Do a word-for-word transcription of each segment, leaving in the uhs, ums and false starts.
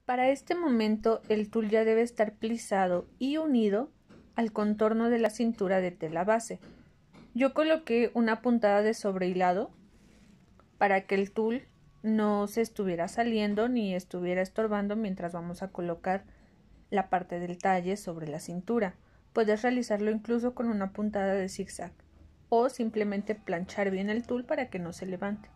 Para este momento el tul ya debe estar plisado y unido al contorno de la cintura de tela base. Yo coloqué una puntada de sobrehilado para que el tul no se estuviera saliendo ni estuviera estorbando mientras vamos a colocar la parte del talle sobre la cintura. Puedes realizarlo incluso con una puntada de zigzag o simplemente planchar bien el tul para que no se levante.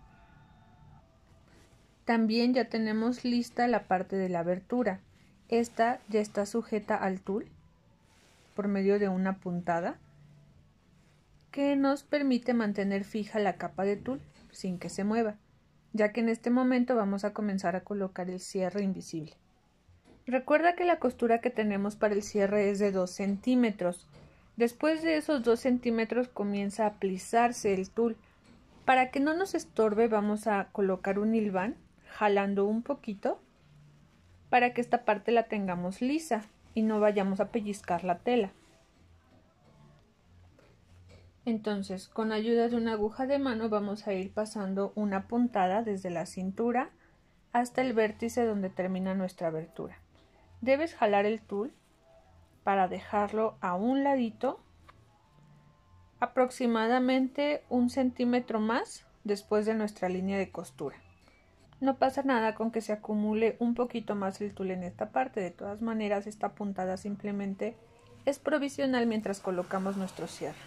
También ya tenemos lista la parte de la abertura. Esta ya está sujeta al tul por medio de una puntada que nos permite mantener fija la capa de tul sin que se mueva, ya que en este momento vamos a comenzar a colocar el cierre invisible. Recuerda que la costura que tenemos para el cierre es de dos centímetros. Después de esos dos centímetros comienza a plisarse el tul. Para que no nos estorbe vamos a colocar un hilván jalando un poquito para que esta parte la tengamos lisa y no vayamos a pellizcar la tela. Entonces, con ayuda de una aguja de mano vamos a ir pasando una puntada desde la cintura hasta el vértice donde termina nuestra abertura. Debes jalar el tul para dejarlo a un ladito, aproximadamente un centímetro más después de nuestra línea de costura. No pasa nada con que se acumule un poquito más el tul en esta parte. De todas maneras, esta puntada simplemente es provisional mientras colocamos nuestro cierre.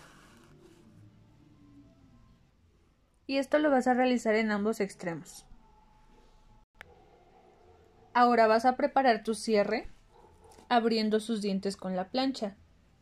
Y esto lo vas a realizar en ambos extremos. Ahora vas a preparar tu cierre abriendo sus dientes con la plancha.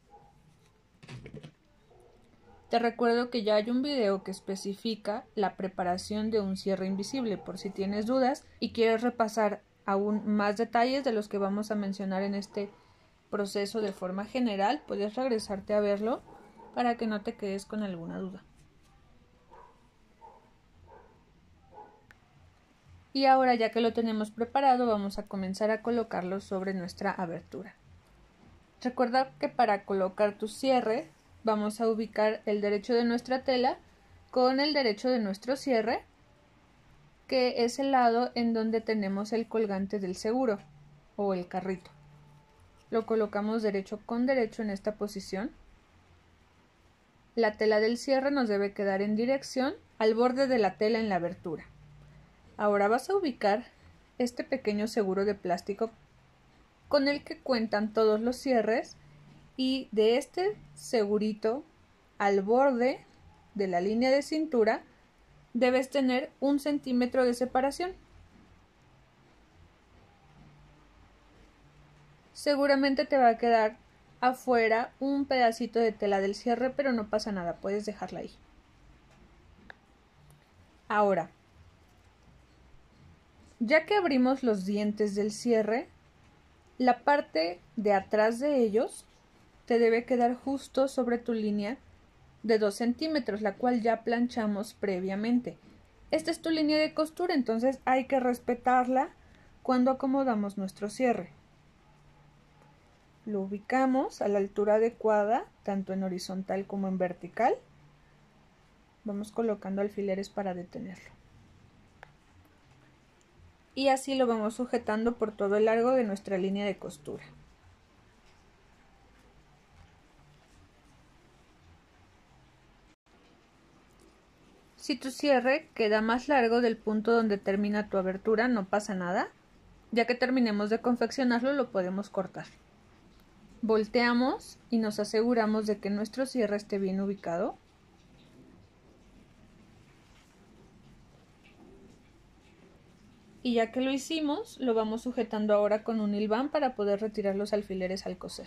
Te recuerdo que ya hay un video que especifica la preparación de un cierre invisible por si tienes dudas y quieres repasar aún más detalles de los que vamos a mencionar en este proceso de forma general, puedes regresarte a verlo para que no te quedes con alguna duda. Y ahora, ya que lo tenemos preparado, vamos a comenzar a colocarlo sobre nuestra abertura. Recuerda que para colocar tu cierre vamos a ubicar el derecho de nuestra tela con el derecho de nuestro cierre, que es el lado en donde tenemos el colgante del seguro o el carrito. Lo colocamos derecho con derecho en esta posición. La tela del cierre nos debe quedar en dirección al borde de la tela en la abertura. Ahora vas a ubicar este pequeño seguro de plástico con el que cuentan todos los cierres y de este segurito al borde de la línea de cintura debes tener un centímetro de separación. Seguramente te va a quedar afuera un pedacito de tela del cierre, pero no pasa nada, puedes dejarla ahí. Ahora, ya que abrimos los dientes del cierre, la parte de atrás de ellos te debe quedar justo sobre tu línea de dos centímetros, la cual ya planchamos previamente. Esta es tu línea de costura, entonces hay que respetarla cuando acomodamos nuestro cierre. Lo ubicamos a la altura adecuada, tanto en horizontal como en vertical. Vamos colocando alfileres para detenerlo. Y así lo vamos sujetando por todo el largo de nuestra línea de costura. Si tu cierre queda más largo del punto donde termina tu abertura, no pasa nada. Ya que terminemos de confeccionarlo, lo podemos cortar. Volteamos y nos aseguramos de que nuestro cierre esté bien ubicado. Y ya que lo hicimos, lo vamos sujetando ahora con un hilván para poder retirar los alfileres al coser.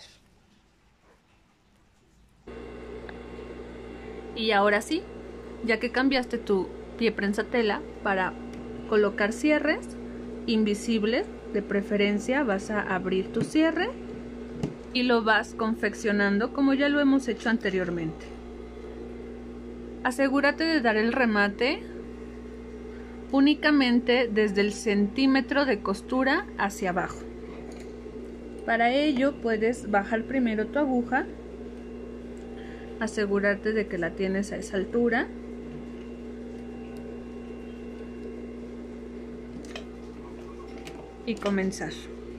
Y ahora sí, ya que cambiaste tu pie prensa tela para colocar cierres invisibles, de preferencia vas a abrir tu cierre y lo vas confeccionando como ya lo hemos hecho anteriormente. Asegúrate de dar el remate únicamente desde el centímetro de costura hacia abajo. Para ello puedes bajar primero tu aguja, asegurarte de que la tienes a esa altura y comenzar.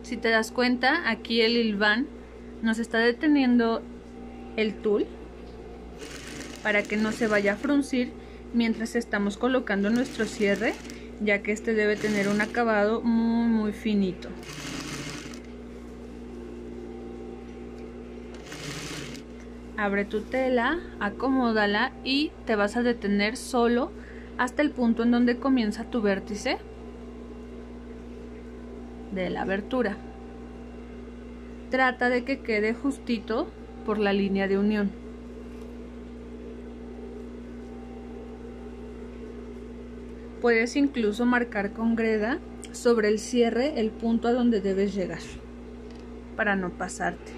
Si te das cuenta, aquí el hilván nos está deteniendo el tul para que no se vaya a fruncir mientras estamos colocando nuestro cierre, ya que este debe tener un acabado muy muy finito. Abre tu tela, acomódala y te vas a detener solo hasta el punto en donde comienza tu vértice de la abertura. Trata de que quede justito por la línea de unión. Puedes incluso marcar con greda sobre el cierre el punto a donde debes llegar para no pasarte.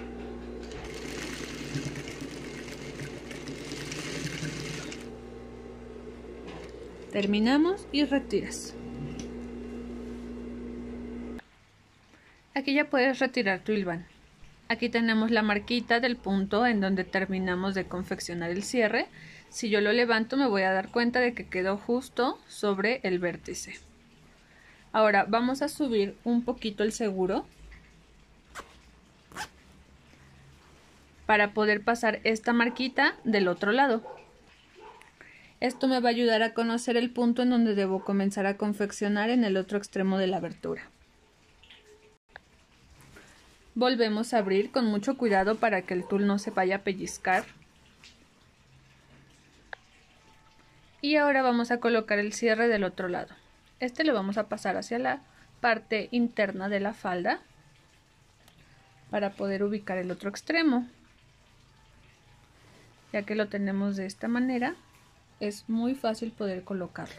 Terminamos y retiras. Aquí ya puedes retirar tu hilván. Aquí tenemos la marquita del punto en donde terminamos de confeccionar el cierre. Si yo lo levanto me voy a dar cuenta de que quedó justo sobre el vértice. Ahora vamos a subir un poquito el seguro para poder pasar esta marquita del otro lado. Esto me va a ayudar a conocer el punto en donde debo comenzar a confeccionar en el otro extremo de la abertura. Volvemos a abrir con mucho cuidado para que el tul no se vaya a pellizcar. Y ahora vamos a colocar el cierre del otro lado. Este lo vamos a pasar hacia la parte interna de la falda para poder ubicar el otro extremo. Ya que lo tenemos de esta manera, es muy fácil poder colocarlo.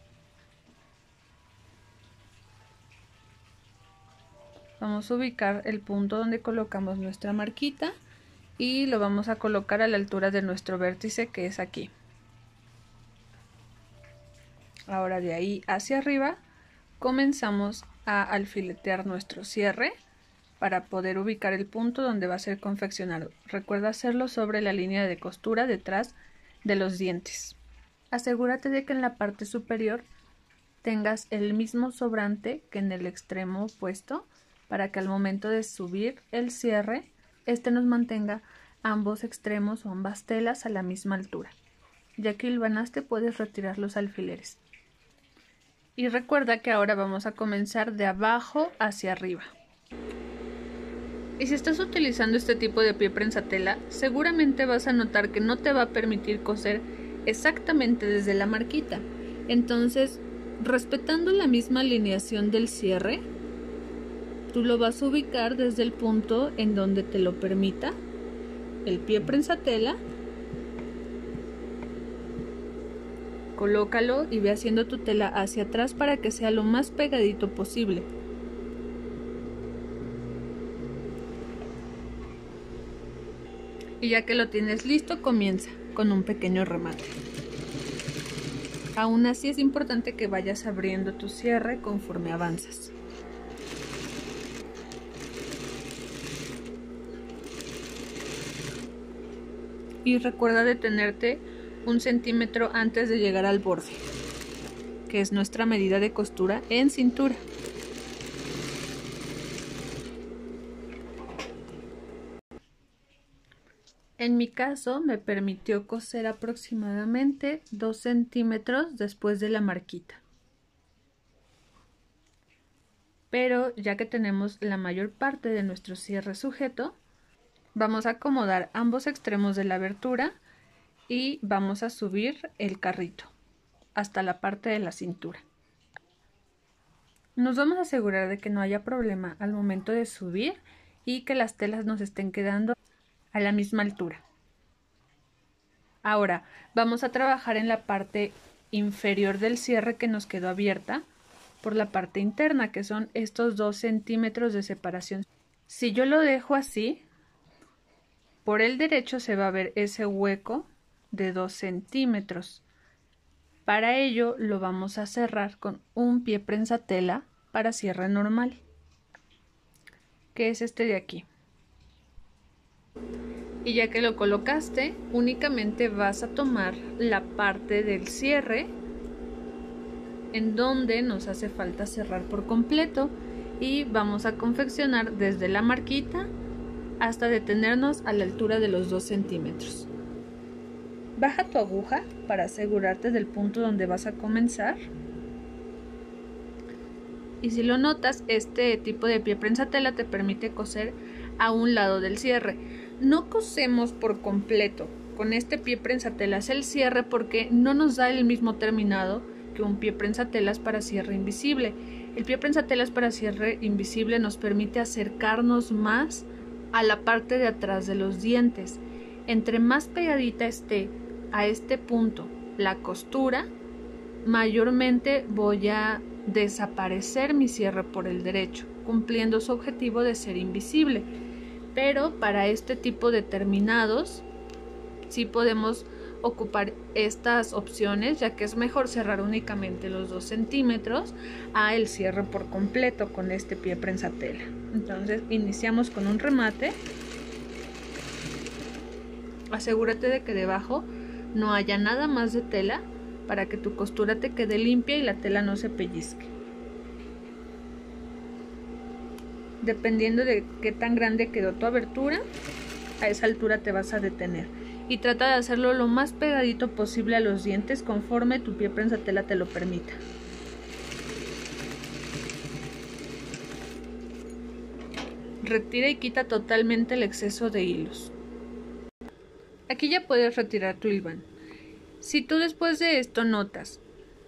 Vamos a ubicar el punto donde colocamos nuestra marquita y lo vamos a colocar a la altura de nuestro vértice, que es aquí. Ahora de ahí hacia arriba comenzamos a alfiletear nuestro cierre para poder ubicar el punto donde va a ser confeccionado. Recuerda hacerlo sobre la línea de costura detrás de los dientes. Asegúrate de que en la parte superior tengas el mismo sobrante que en el extremo opuesto, para que al momento de subir el cierre, este nos mantenga ambos extremos o ambas telas a la misma altura. Ya que hilvanaste, puedes retirar los alfileres. Y recuerda que ahora vamos a comenzar de abajo hacia arriba. Y si estás utilizando este tipo de pie prensatela, seguramente vas a notar que no te va a permitir coser exactamente desde la marquita. Entonces, respetando la misma alineación del cierre, tú lo vas a ubicar desde el punto en donde te lo permita el pie prensatela. Colócalo y ve haciendo tu tela hacia atrás para que sea lo más pegadito posible. Y ya que lo tienes listo, comienza con un pequeño remate. Aún así es importante que vayas abriendo tu cierre conforme avanzas. Y recuerda detenerte un centímetro antes de llegar al borde, que es nuestra medida de costura en cintura. En mi caso me permitió coser aproximadamente dos centímetros después de la marquita. Pero ya que tenemos la mayor parte de nuestro cierre sujeto, vamos a acomodar ambos extremos de la abertura y vamos a subir el carrito hasta la parte de la cintura. Nos vamos a asegurar de que no haya problema al momento de subir y que las telas nos estén quedando a la misma altura. Ahora vamos a trabajar en la parte inferior del cierre que nos quedó abierta por la parte interna, que son estos dos centímetros de separación. Si yo lo dejo así, por el derecho se va a ver ese hueco de dos centímetros. Para ello lo vamos a cerrar con un pie prensatela para cierre normal, que es este de aquí. Y ya que lo colocaste, únicamente vas a tomar la parte del cierre en donde nos hace falta cerrar por completo y vamos a confeccionar desde la marquita hasta detenernos a la altura de los dos centímetros. Baja tu aguja para asegurarte del punto donde vas a comenzar. Y si lo notas, este tipo de pie prensatela te permite coser a un lado del cierre. No cosemos por completo con este pie prensatelas el cierre porque no nos da el mismo terminado que un pie prensatelas para cierre invisible. El pie prensatelas para cierre invisible nos permite acercarnos más a la parte de atrás de los dientes. Entre más pegadita esté a este punto la costura, mayormente voy a desaparecer mi cierre por el derecho, cumpliendo su objetivo de ser invisible. Pero para este tipo de terminados sí podemos ocupar estas opciones, ya que es mejor cerrar únicamente los dos centímetros a el cierre por completo con este pie prensatela. Entonces iniciamos con un remate. Asegúrate de que debajo no haya nada más de tela para que tu costura te quede limpia y la tela no se pellizque. Dependiendo de qué tan grande quedó tu abertura, a esa altura te vas a detener. Y trata de hacerlo lo más pegadito posible a los dientes conforme tu pie prensatela te lo permita. Retira y quita totalmente el exceso de hilos. Aquí ya puedes retirar tu hilván. Si tú después de esto notas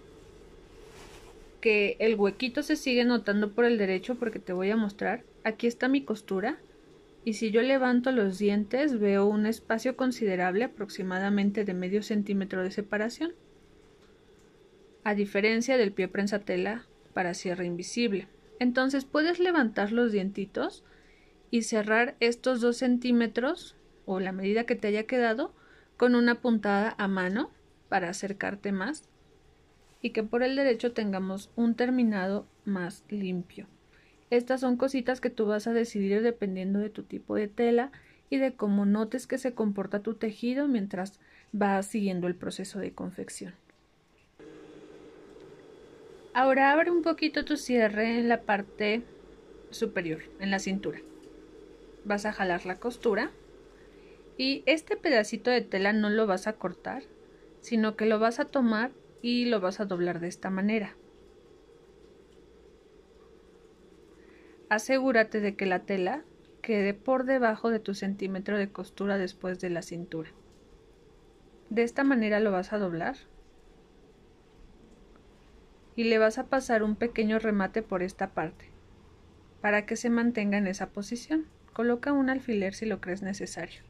que el huequito se sigue notando por el derecho, porque te voy a mostrar, aquí está mi costura. Y si yo levanto los dientes, veo un espacio considerable, aproximadamente de medio centímetro de separación, a diferencia del pie prensatela para cierre invisible. Entonces puedes levantar los dientitos y cerrar estos dos centímetros o la medida que te haya quedado con una puntada a mano para acercarte más y que por el derecho tengamos un terminado más limpio. Estas son cositas que tú vas a decidir dependiendo de tu tipo de tela y de cómo notes que se comporta tu tejido mientras vas siguiendo el proceso de confección. Ahora abre un poquito tu cierre en la parte superior, en la cintura. Vas a jalar la costura y este pedacito de tela no lo vas a cortar, sino que lo vas a tomar y lo vas a doblar de esta manera. Asegúrate de que la tela quede por debajo de tu centímetro de costura después de la cintura. De esta manera lo vas a doblar y le vas a pasar un pequeño remate por esta parte para que se mantenga en esa posición. Coloca un alfiler si lo crees necesario.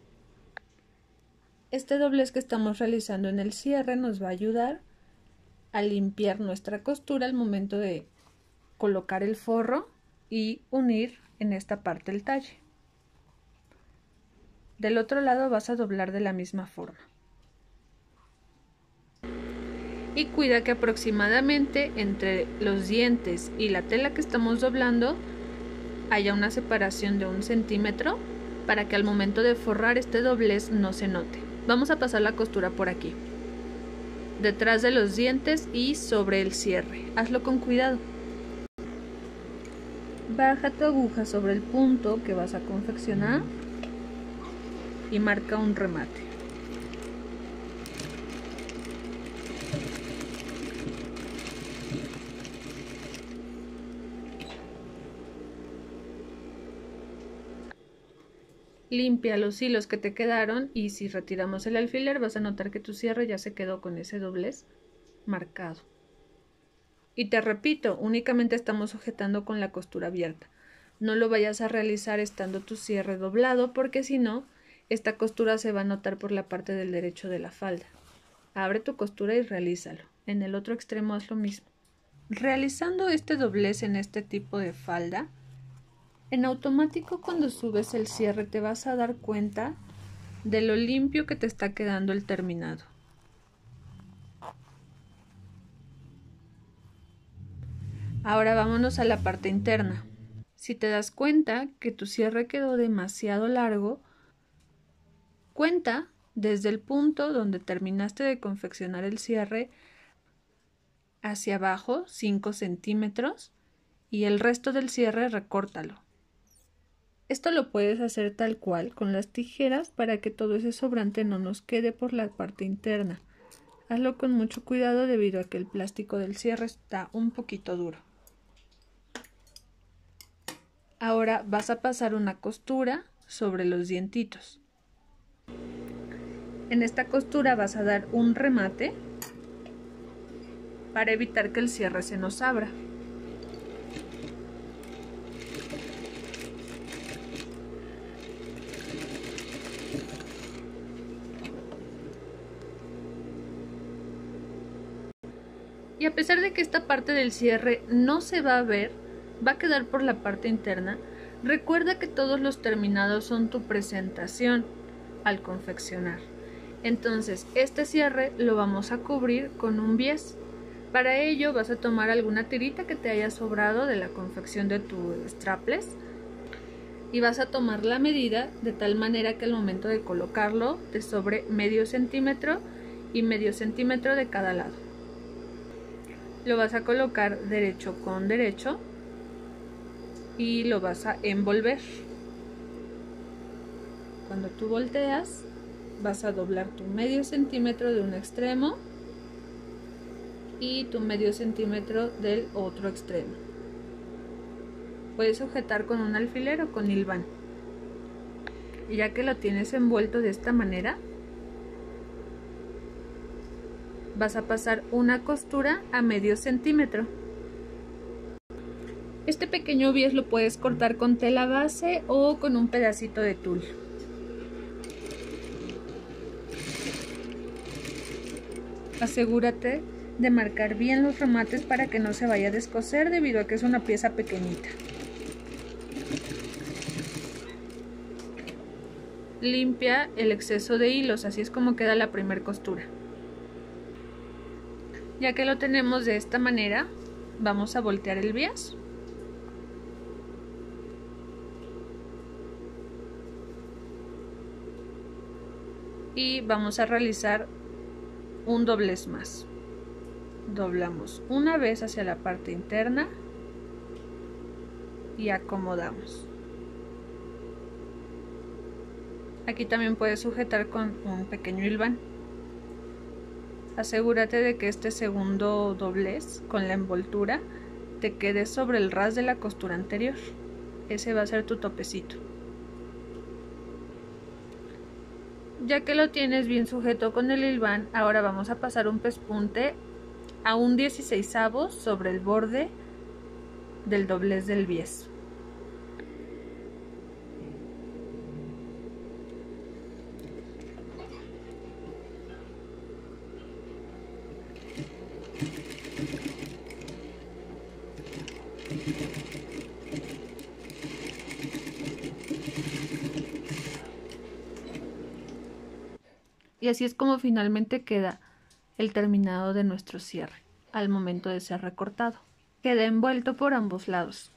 Este doblez que estamos realizando en el cierre nos va a ayudar a limpiar nuestra costura al momento de colocar el forro y unir en esta parte el talle. Del otro lado vas a doblar de la misma forma. Y cuida que aproximadamente entre los dientes y la tela que estamos doblando haya una separación de un centímetro para que al momento de forrar este doblez no se note. Vamos a pasar la costura por aquí, detrás de los dientes y sobre el cierre. Hazlo con cuidado. Baja tu aguja sobre el punto que vas a confeccionar y marca un remate. Limpia los hilos que te quedaron y si retiramos el alfiler vas a notar que tu cierre ya se quedó con ese doblez marcado. Y te repito, únicamente estamos sujetando con la costura abierta. No lo vayas a realizar estando tu cierre doblado porque si no, esta costura se va a notar por la parte del derecho de la falda. Abre tu costura y realízalo. En el otro extremo haz lo mismo. Realizando este doblez en este tipo de falda, en automático cuando subes el cierre te vas a dar cuenta de lo limpio que te está quedando el terminado. Ahora vámonos a la parte interna. Si te das cuenta que tu cierre quedó demasiado largo, cuenta desde el punto donde terminaste de confeccionar el cierre hacia abajo cinco centímetros y el resto del cierre recórtalo. Esto lo puedes hacer tal cual con las tijeras para que todo ese sobrante no nos quede por la parte interna. Hazlo con mucho cuidado debido a que el plástico del cierre está un poquito duro. Ahora vas a pasar una costura sobre los dientitos. En esta costura vas a dar un remate para evitar que el cierre se nos abra. Y a pesar de que esta parte del cierre no se va a ver, va a quedar por la parte interna, recuerda que todos los terminados son tu presentación al confeccionar. Entonces, este cierre lo vamos a cubrir con un bies. Para ello vas a tomar alguna tirita que te haya sobrado de la confección de tu strapless y vas a tomar la medida de tal manera que al momento de colocarlo te sobre medio centímetro y medio centímetro de cada lado. Lo vas a colocar derecho con derecho y lo vas a envolver. Cuando tú volteas, vas a doblar tu medio centímetro de un extremo y tu medio centímetro del otro extremo. Puedes sujetar con un alfiler o con hilván. Y ya que lo tienes envuelto de esta manera, vas a pasar una costura a medio centímetro. Este pequeño bies lo puedes cortar con tela base o con un pedacito de tul. Asegúrate de marcar bien los remates para que no se vaya a descoser debido a que es una pieza pequeñita. Limpia el exceso de hilos, así es como queda la primera costura. Ya que lo tenemos de esta manera, vamos a voltear el bies. Y vamos a realizar un doblez más. Doblamos una vez hacia la parte interna y acomodamos. Aquí también puedes sujetar con un pequeño hilván. Asegúrate de que este segundo doblez con la envoltura te quede sobre el ras de la costura anterior. Ese va a ser tu topecito. Ya que lo tienes bien sujeto con el hilván, ahora vamos a pasar un pespunte a un dieciseisavo sobre el borde del doblez del bies. Y así es como finalmente queda el terminado de nuestro cierre al momento de ser recortado. Queda envuelto por ambos lados.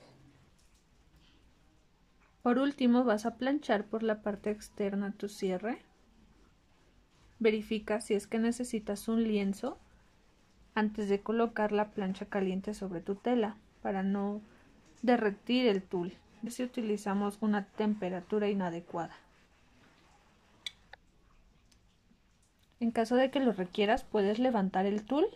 Por último, vas a planchar por la parte externa tu cierre. Verifica si es que necesitas un lienzo antes de colocar la plancha caliente sobre tu tela para no derretir el tul si utilizamos una temperatura inadecuada. En caso de que lo requieras, puedes levantar el tul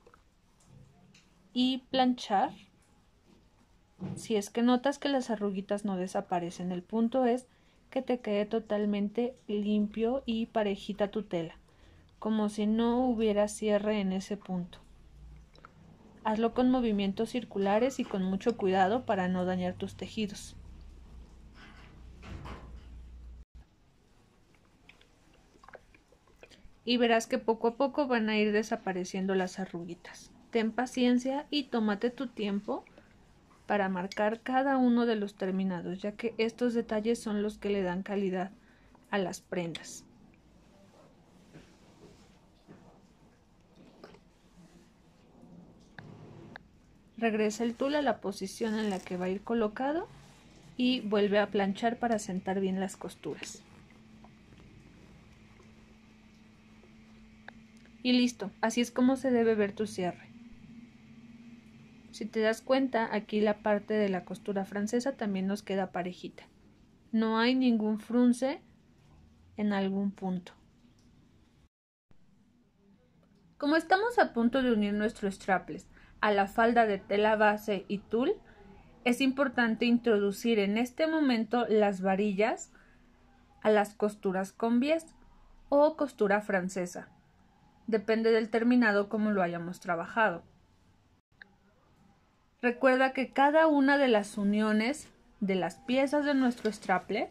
y planchar. Si es que notas que las arruguitas no desaparecen, el punto es que te quede totalmente limpio y parejita tu tela, como si no hubiera cierre en ese punto. Hazlo con movimientos circulares y con mucho cuidado para no dañar tus tejidos. Y verás que poco a poco van a ir desapareciendo las arruguitas. Ten paciencia y tómate tu tiempo para marcar cada uno de los terminados, ya que estos detalles son los que le dan calidad a las prendas. Regresa el tul a la posición en la que va a ir colocado y vuelve a planchar para sentar bien las costuras. Y listo, así es como se debe ver tu cierre. Si te das cuenta, aquí la parte de la costura francesa también nos queda parejita. No hay ningún frunce en algún punto. Como estamos a punto de unir nuestro strapless a la falda de tela base y tul, es importante introducir en este momento las varillas a las costuras con bies o costura francesa. Depende del terminado como lo hayamos trabajado. Recuerda que cada una de las uniones de las piezas de nuestro strapless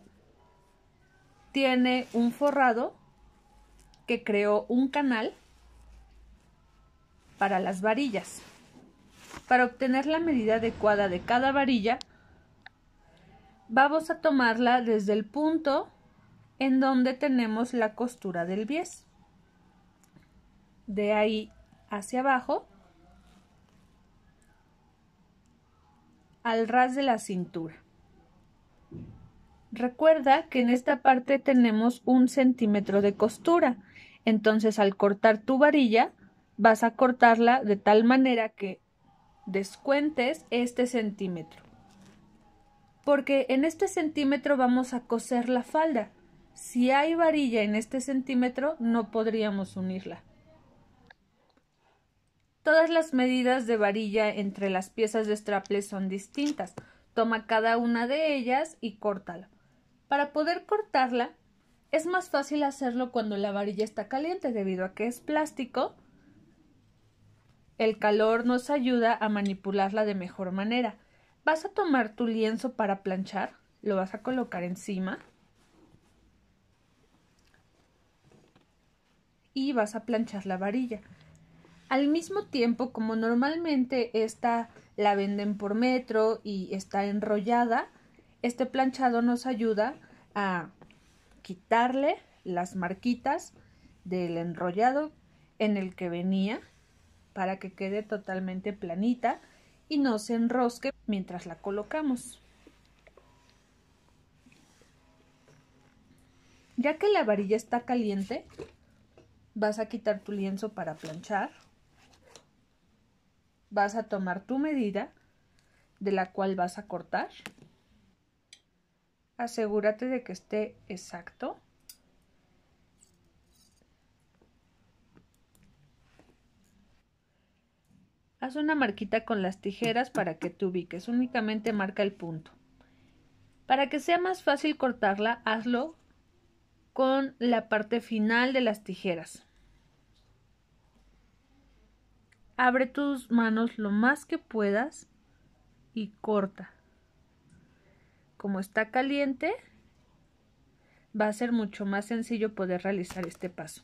tiene un forrado que creó un canal para las varillas. Para obtener la medida adecuada de cada varilla, vamos a tomarla desde el punto en donde tenemos la costura del bies. De ahí hacia abajo, al ras de la cintura. Recuerda que en esta parte tenemos un centímetro de costura, entonces al cortar tu varilla vas a cortarla de tal manera que descuentes este centímetro, porque en este centímetro vamos a coser la falda. Si hay varilla en este centímetro, no podríamos unirla. Todas las medidas de varilla entre las piezas de strapless son distintas. Toma cada una de ellas y córtala. Para poder cortarla, es más fácil hacerlo cuando la varilla está caliente, debido a que es plástico. El calor nos ayuda a manipularla de mejor manera. Vas a tomar tu lienzo para planchar, lo vas a colocar encima y vas a planchar la varilla. Al mismo tiempo, como normalmente esta la venden por metro y está enrollada, este planchado nos ayuda a quitarle las marquitas del enrollado en el que venía para que quede totalmente planita y no se enrosque mientras la colocamos. Ya que la varilla está caliente, vas a quitar tu lienzo para planchar. Vas a tomar tu medida de la cual vas a cortar. Asegúrate de que esté exacto. Haz una marquita con las tijeras para que te ubiques. Únicamente marca el punto. Para que sea más fácil cortarla, hazlo con la parte final de las tijeras. Abre tus manos lo más que puedas y corta. Como está caliente, va a ser mucho más sencillo poder realizar este paso.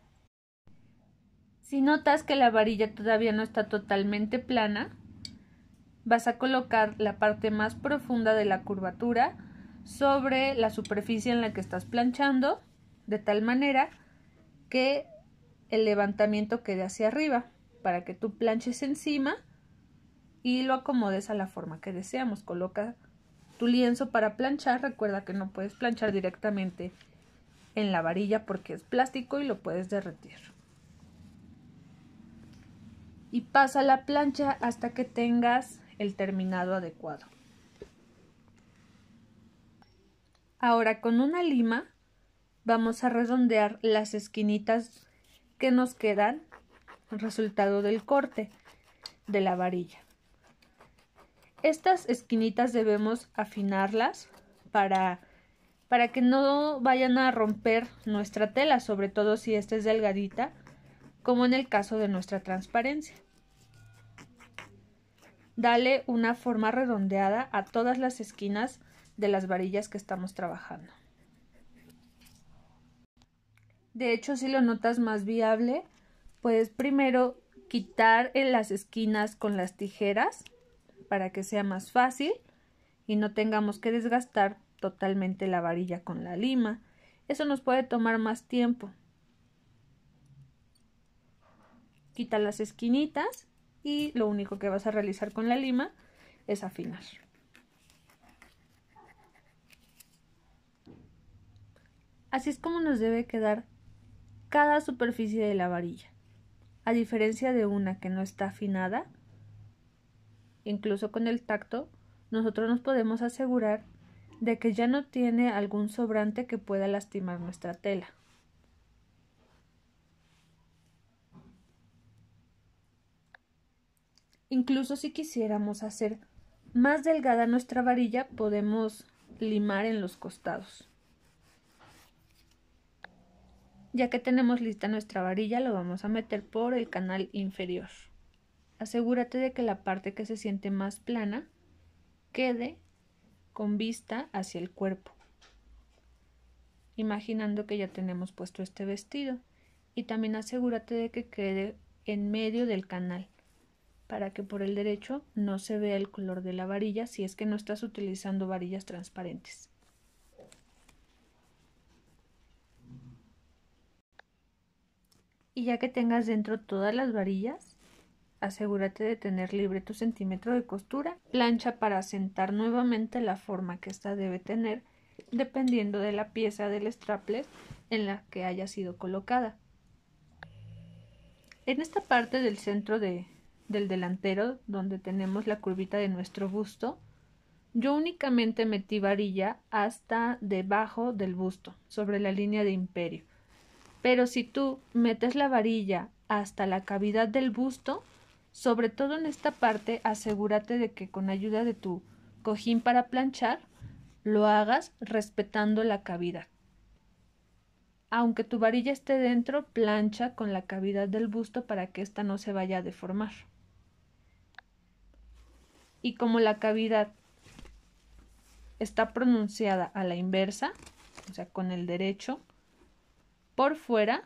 Si notas que la varilla todavía no está totalmente plana, vas a colocar la parte más profunda de la curvatura sobre la superficie en la que estás planchando, de tal manera que el levantamiento quede hacia arriba, para que tú planches encima y lo acomodes a la forma que deseamos. Coloca tu lienzo para planchar. Recuerda que no puedes planchar directamente en la varilla porque es plástico y lo puedes derretir. Y pasa la plancha hasta que tengas el terminado adecuado. Ahora con una lima vamos a redondear las esquinitas que nos quedan, el resultado del corte de la varilla. Estas esquinitas debemos afinarlas para, para que no vayan a romper nuestra tela, sobre todo si esta es delgadita, como en el caso de nuestra transparencia. Dale una forma redondeada a todas las esquinas de las varillas que estamos trabajando. De hecho, si lo notas más viable, puedes primero quitar en las esquinas con las tijeras para que sea más fácil y no tengamos que desgastar totalmente la varilla con la lima. Eso nos puede tomar más tiempo. Quita las esquinitas y lo único que vas a realizar con la lima es afinar. Así es como nos debe quedar cada superficie de la varilla. A diferencia de una que no está afinada, incluso con el tacto, nosotros nos podemos asegurar de que ya no tiene algún sobrante que pueda lastimar nuestra tela. Incluso si quisiéramos hacer más delgada nuestra varilla, podemos limar en los costados. Ya que tenemos lista nuestra varilla, lo vamos a meter por el canal inferior. Asegúrate de que la parte que se siente más plana quede con vista hacia el cuerpo, imaginando que ya tenemos puesto este vestido, y también asegúrate de que quede en medio del canal, para que por el derecho no se vea el color de la varilla si es que no estás utilizando varillas transparentes. Y ya que tengas dentro todas las varillas, asegúrate de tener libre tu centímetro de costura. Plancha para asentar nuevamente la forma que ésta debe tener, dependiendo de la pieza del strapless en la que haya sido colocada. En esta parte del centro de, del delantero, donde tenemos la curvita de nuestro busto, yo únicamente metí varilla hasta debajo del busto, sobre la línea de imperio. Pero si tú metes la varilla hasta la cavidad del busto, sobre todo en esta parte, asegúrate de que con ayuda de tu cojín para planchar, lo hagas respetando la cavidad. Aunque tu varilla esté dentro, plancha con la cavidad del busto para que ésta no se vaya a deformar. Y como la cavidad está pronunciada a la inversa, o sea, con el derecho, por fuera,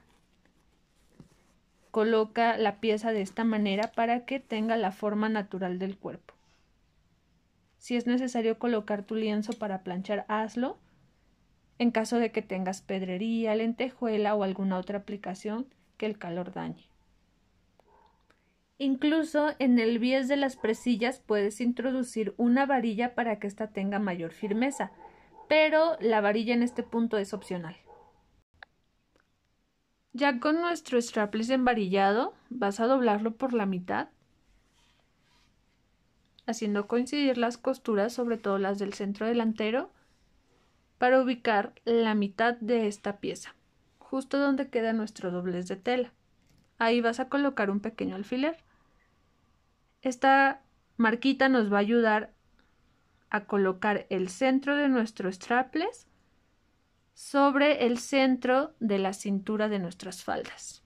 coloca la pieza de esta manera para que tenga la forma natural del cuerpo. Si es necesario colocar tu lienzo para planchar, hazlo, en caso de que tengas pedrería, lentejuela o alguna otra aplicación que el calor dañe. Incluso en el bies de las presillas puedes introducir una varilla para que ésta tenga mayor firmeza, pero la varilla en este punto es opcional. Ya con nuestro strapless envarillado, vas a doblarlo por la mitad, haciendo coincidir las costuras, sobre todo las del centro delantero, para ubicar la mitad de esta pieza, justo donde queda nuestro doblez de tela. Ahí vas a colocar un pequeño alfiler. Esta marquita nos va a ayudar a colocar el centro de nuestro strapless sobre el centro de la cintura de nuestras faldas.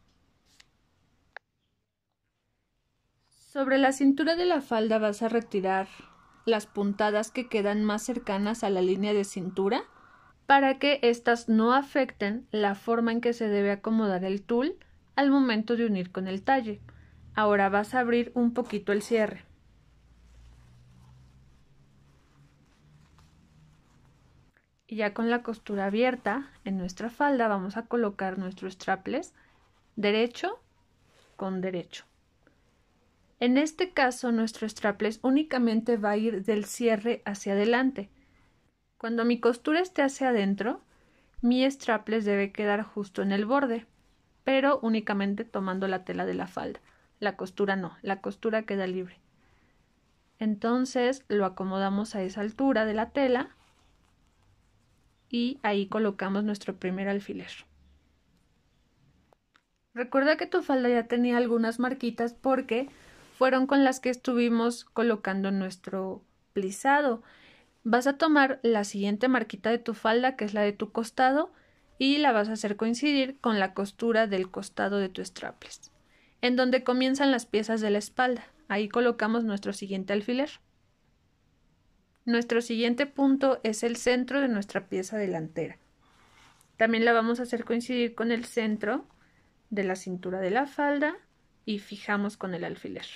Sobre la cintura de la falda vas a retirar las puntadas que quedan más cercanas a la línea de cintura para que éstas no afecten la forma en que se debe acomodar el tul al momento de unir con el talle. Ahora vas a abrir un poquito el cierre. Y ya con la costura abierta en nuestra falda vamos a colocar nuestro strapless derecho con derecho. En este caso nuestro strapless únicamente va a ir del cierre hacia adelante. Cuando mi costura esté hacia adentro, mi strapless debe quedar justo en el borde, pero únicamente tomando la tela de la falda. La costura no, la costura queda libre. Entonces lo acomodamos a esa altura de la tela y ahí colocamos nuestro primer alfiler. Recuerda que tu falda ya tenía algunas marquitas porque fueron con las que estuvimos colocando nuestro plisado. Vas a tomar la siguiente marquita de tu falda, que es la de tu costado, y la vas a hacer coincidir con la costura del costado de tu strapless, en donde comienzan las piezas de la espalda. Ahí colocamos nuestro siguiente alfiler. Nuestro siguiente punto es el centro de nuestra pieza delantera. También la vamos a hacer coincidir con el centro de la cintura de la falda y fijamos con el alfiler.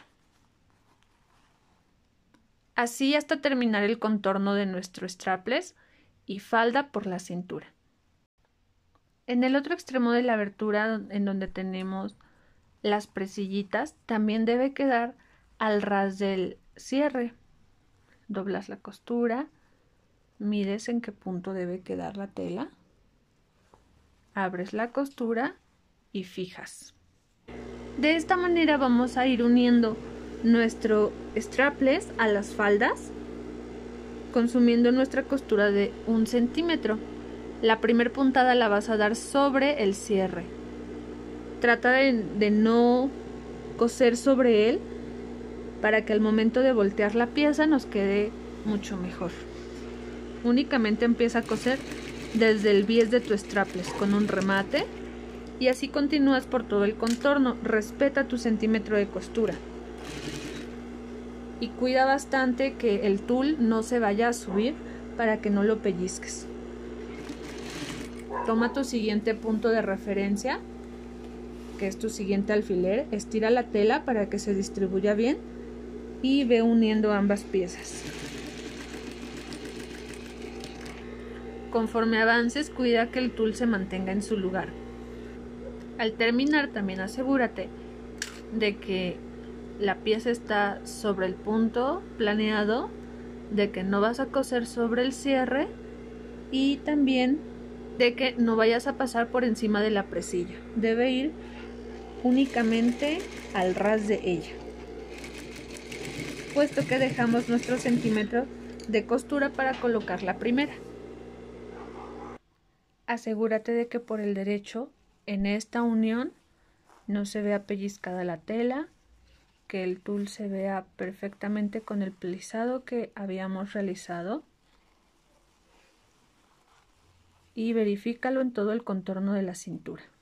Así hasta terminar el contorno de nuestro strapless y falda por la cintura. En el otro extremo de la abertura, en donde tenemos las presillitas, también debe quedar al ras del cierre. Doblas la costura, mides en qué punto debe quedar la tela, abres la costura y fijas. De esta manera vamos a ir uniendo nuestro strapless a las faldas, consumiendo nuestra costura de un centímetro. La primer puntada la vas a dar sobre el cierre. Trata de, de no coser sobre él para que al momento de voltear la pieza nos quede mucho mejor. Únicamente empieza a coser desde el bies de tu strapless con un remate y así continúas por todo el contorno. Respeta tu centímetro de costura y cuida bastante que el tul no se vaya a subir para que no lo pellizques. Toma tu siguiente punto de referencia, que es tu siguiente alfiler, estira la tela para que se distribuya bien y ve uniendo ambas piezas. Conforme avances, cuida que el tul se mantenga en su lugar. Al terminar, también asegúrate de que la pieza está sobre el punto planeado, de que no vas a coser sobre el cierre y también de que no vayas a pasar por encima de la presilla. Debe ir únicamente al ras de ella, puesto que dejamos nuestro centímetro de costura para colocar la primera. Asegúrate de que por el derecho, en esta unión, no se vea pellizcada la tela, que el tul se vea perfectamente con el plisado que habíamos realizado. Y verifícalo en todo el contorno de la cintura.